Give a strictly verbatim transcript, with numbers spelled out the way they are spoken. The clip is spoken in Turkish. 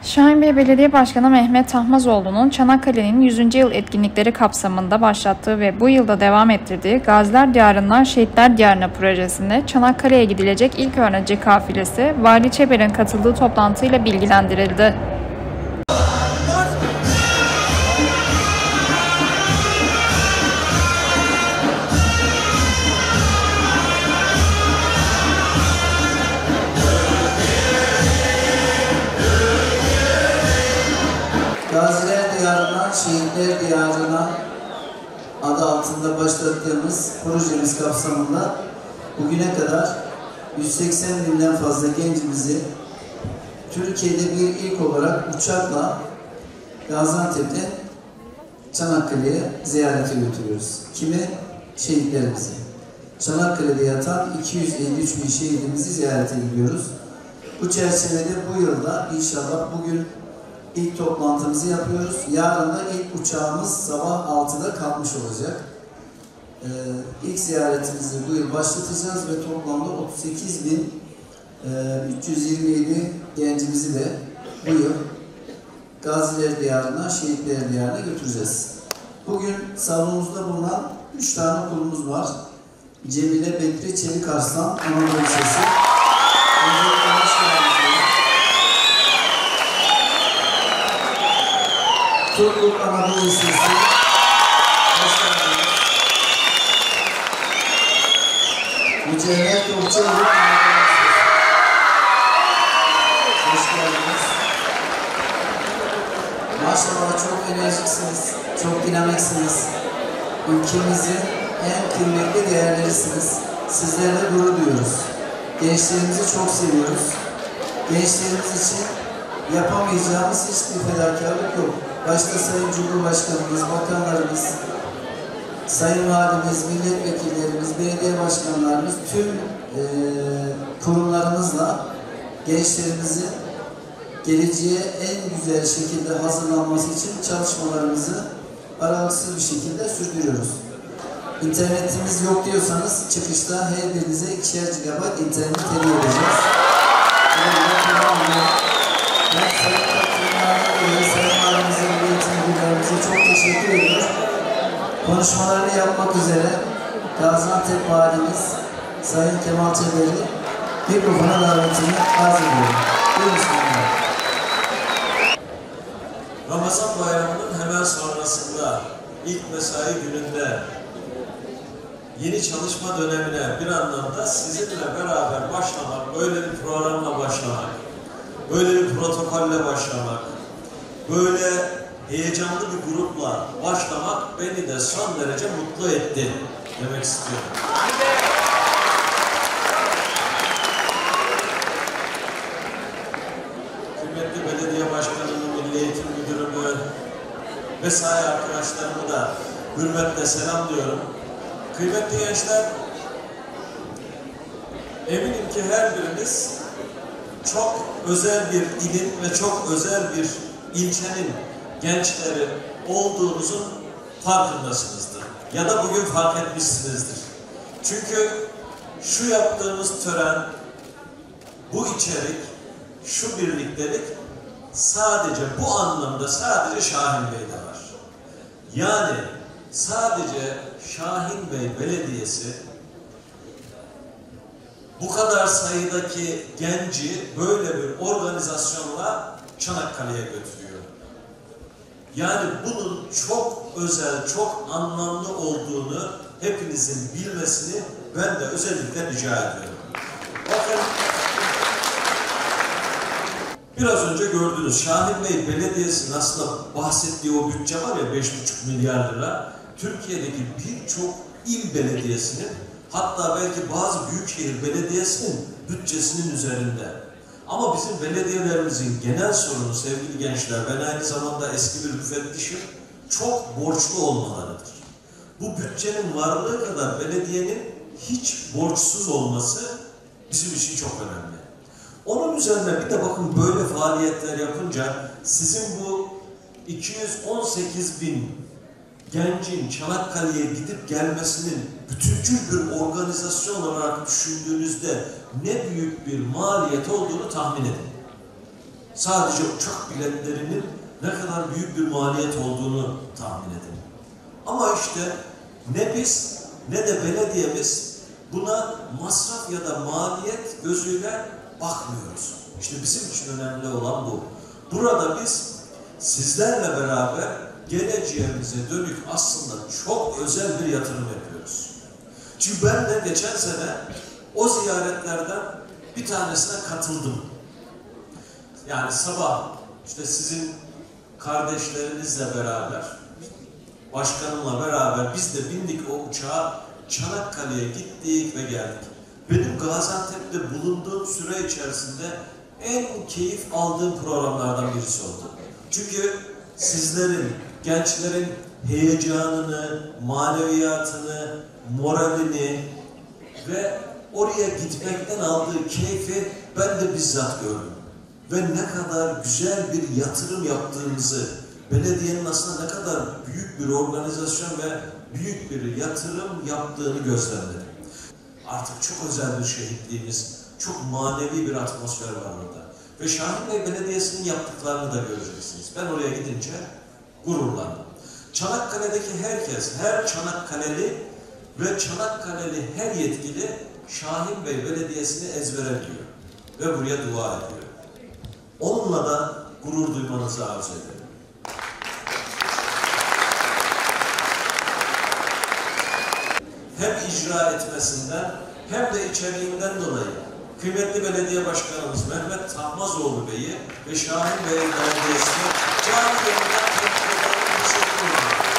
Şahinbey Belediye Başkanı Mehmet Tahmazoğlu'nun Çanakkale'nin yüzüncü yıl etkinlikleri kapsamında başlattığı ve bu yılda devam ettirdiği Gaziler Diyarı'ndan Şehitler Diyarı'na projesinde Çanakkale'ye gidilecek ilk öğrenci kafilesi Vali Çeber'in katıldığı toplantıyla bilgilendirildi. Gaziler Diyarı'ndan Şehitler Diyarı'na adı altında başlattığımız projemiz kapsamında bugüne kadar yüz seksen binden fazla gencimizi Türkiye'de bir ilk olarak uçakla Gaziantep'ten Çanakkale'ye ziyarete götürüyoruz. Kimi? Şehitlerimizi. Çanakkale'de yatan iki yüz elli üç bin şehidimizi ziyarete gidiyoruz. Bu çerçevede bu yılda inşallah bugün İlk toplantımızı yapıyoruz. Yarın da ilk uçağımız sabah altıda kalkmış olacak. Ee, ilk ziyaretimizi bu yıl başlatacağız ve toplamda otuz sekiz bin üç yüz yirmi yedi gencimizi de bu yıl Gaziler Diyarı'na, Şehitler Diyarı'na götüreceğiz. Bugün salonumuzda bulunan üç tane okulumuz var. Cemile Bekri Çelik Arslan Anadolu Lisesi. Öncelikle hoş geldiniz. Turgut Anadolu Lisesi. Hoş geldiniz. Mücevher Topçu Anadolu Lisesi. Hoş geldiniz. Maşallah çok enerjiksiniz, çok dinamiksiniz. Ülkemizin en kıymetli değerlerisiniz. Sizlerle gurur duyuyoruz. Gençlerimizi çok seviyoruz. Gençlerimiz için yapamayacağımız hiçbir fedakarlık yok. Başta Sayın Cumhurbaşkanımız, bakanlarımız, Sayın Valimiz, milletvekillerimiz, belediye başkanlarımız, tüm e, kurumlarımızla gençlerimizin geleceğe en güzel şekilde hazırlanması için çalışmalarımızı aralıksız bir şekilde sürdürüyoruz. İnternetimiz yok diyorsanız çıkışta her birinize ikişer gigabayt internet hediye edeceğiz. Ben Sayın Katılımlarına göre Sayın Valimizin eğitim müdürlerimize çok teşekkür ediyoruz. Konuşmalarını yapmak üzere Gaziantep Valimiz Sayın Kemal Çeber'i mikrofona davetini arz ediyorum. Buyurun. Ramazan bayramının hemen sonrasında ilk mesai gününde yeni çalışma dönemine bir anlamda sizinle beraber başlamak, böyle bir programla başlamak, böyle bir protokolle başlamak, böyle heyecanlı bir grupla başlamak beni de son derece mutlu etti demek istiyorum. Kıymetli belediye başkanımı, milli eğitim müdürümü, mesai arkadaşlarımı da hürmetle selamlıyorum. Kıymetli gençler, eminim ki her biriniz çok özel bir ilin ve çok özel bir ilçenin gençleri olduğunuzun farkındasınızdır. Ya da bugün fark etmişsinizdir. Çünkü şu yaptığımız tören, bu içerik, şu birliktelik sadece bu anlamda sadece Şahinbey'de var. Yani sadece Şahinbey Belediyesi bu kadar sayıdaki genci böyle bir organizasyonla Çanakkale'ye götürüyor. Yani bunun çok özel, çok anlamlı olduğunu hepinizin bilmesini ben de özellikle rica ediyorum. Bakın, biraz önce gördünüz, Şahinbey Belediyesi'nin aslında bahsettiği o bütçe var ya, beş buçuk milyar lira, Türkiye'deki birçok il belediyesinin, hatta belki bazı büyükşehir belediyesinin bütçesinin üzerinde. Ama bizim belediyelerimizin genel sorunu sevgili gençler, ben aynı zamanda eski bir müfettişim, çok borçlu olmalarıdır. Bu bütçenin varlığı kadar belediyenin hiç borçsuz olması bizim için çok önemli. Onun üzerine bir de bakın böyle faaliyetler yapınca sizin bu iki yüz on sekiz bin gencin Çanakkale'ye gidip gelmesinin bütüncül bir organizasyon olarak düşündüğünüzde ne büyük bir maliyet olduğunu tahmin edin. Sadece uçak biletlerinin ne kadar büyük bir maliyet olduğunu tahmin edin. Ama işte ne biz ne de belediyemiz buna masraf ya da maliyet gözüyle bakmıyoruz. İşte bizim için önemli olan bu. Burada biz sizlerle beraber geleceğimize dönük aslında çok özel bir yatırım yapıyoruz. Çünkü ben de geçen sene o ziyaretlerden bir tanesine katıldım. Yani sabah işte sizin kardeşlerinizle beraber, başkanımla beraber biz de bindik o uçağa, Çanakkale'ye gittik ve geldik. Benim Gaziantep'te bulunduğum süre içerisinde en keyif aldığım programlardan birisi oldu. Çünkü sizlerin, gençlerin heyecanını, maneviyatını, moralini ve oraya gitmekten aldığı keyfi ben de bizzat gördüm. Ve ne kadar güzel bir yatırım yaptığımızı, belediyenin aslında ne kadar büyük bir organizasyon ve büyük bir yatırım yaptığını gözlemledim. Artık çok özel bir şehitliğimiz, çok manevi bir atmosfer var orada. Ve Şahin Bey Belediyesi'nin yaptıklarını da göreceksiniz. Ben oraya gidince gururlandım. Çanakkale'deki herkes, her Çanakkale'li ve Çanakkale'li her yetkili Şahin Bey Belediyesi'ni ezbere biliyor. Ve buraya dua ediyor. Onunla da gurur duymanızı arzu ederim. Hem icra etmesinden hem de içeriğinden dolayı kıymetli belediye başkanımız Mehmet Tahmazoğlu Bey'i ve Şahin Bey Belediyesi'ne canı gönülden teşekkür ederim.